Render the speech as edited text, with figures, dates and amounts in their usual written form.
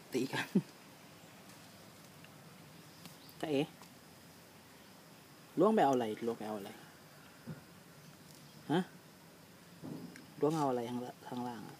ตีกันจะเอ๋ล้วงไปเอาอะไรล้วงไปเอาอะไรฮะล้วงเอาอะไรข้างล่างอะ